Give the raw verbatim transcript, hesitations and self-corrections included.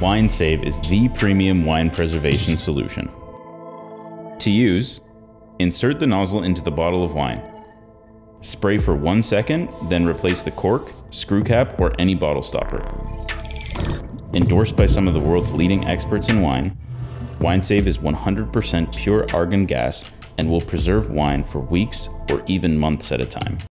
Winesave is the premium wine preservation solution. To use, insert the nozzle into the bottle of wine. Spray for one second, then replace the cork, screw cap, or any bottle stopper. Endorsed by some of the world's leading experts in wine, Winesave is one hundred percent pure argon gas and will preserve wine for weeks or even months at a time.